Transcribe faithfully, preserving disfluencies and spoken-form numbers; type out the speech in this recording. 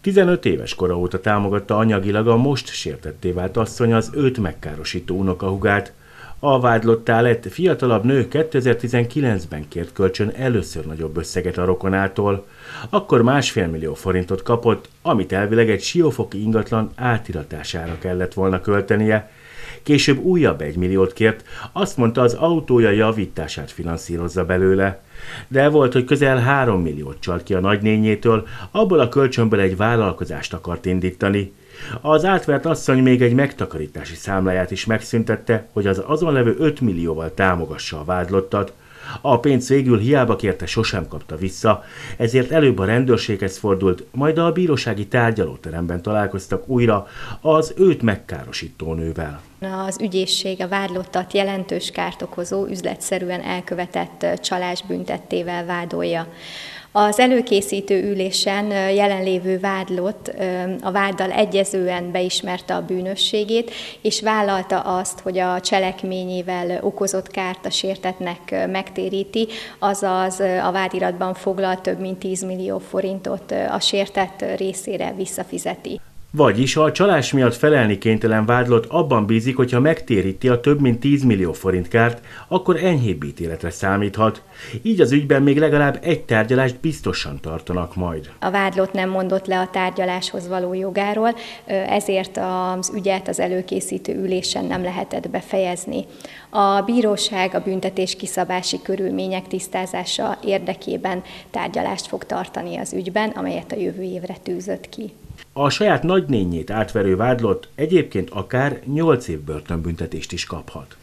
tizenöt éves kora óta támogatta anyagilag a most sértetté vált asszony az őt megkárosító unokahúgát. A vádlottá lett fiatalabb nő kétezer-tizenkilencben kért kölcsön először nagyobb összeget a rokonától. Akkor másfél millió forintot kapott, amit elvileg egy siófoki ingatlan átiratására kellett volna költenie. Később újabb egy milliót kért, azt mondta, az autója javítását finanszírozza belőle. De volt, hogy közel három milliót csalt ki a nagynényétől, abból a kölcsönből egy vállalkozást akart indítani. Az átvert asszony még egy megtakarítási számláját is megszüntette, hogy az azon levő öt millióval támogassa a vádlottat. A pénzt végül hiába kérte, sosem kapta vissza, ezért előbb a rendőrséghez fordult, majd a bírósági tárgyalóteremben találkoztak újra az őt megkárosító nővel. Az ügyészség a vádlottat jelentős kárt okozó, üzletszerűen elkövetett csalás büntettével vádolja. Az előkészítő ülésen jelenlévő vádlott a váddal egyezően beismerte a bűnösségét, és vállalta azt, hogy a cselekményével okozott kárt a sértettnek megtéríti, azaz a vádiratban foglalt több mint tíz millió forintot a sértett részére visszafizeti. Vagyis a csalás miatt felelni kénytelen vádlott abban bízik, hogy ha megtéríti a több mint tíz millió forint kárt, akkor enyhébb ítéletre számíthat. Így az ügyben még legalább egy tárgyalást biztosan tartanak majd. A vádlott nem mondott le a tárgyaláshoz való jogáról, ezért az ügyet az előkészítő ülésen nem lehetett befejezni. A bíróság a büntetés kiszabási körülmények tisztázása érdekében tárgyalást fog tartani az ügyben, amelyet a jövő évre tűzött ki. A saját nagynényét átverő vádlott egyébként akár nyolc év börtönbüntetést is kaphat.